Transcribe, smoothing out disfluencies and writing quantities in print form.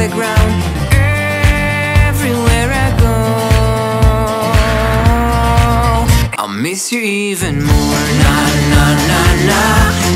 the ground. Everywhere I go, I'll miss you even more. Na na na na.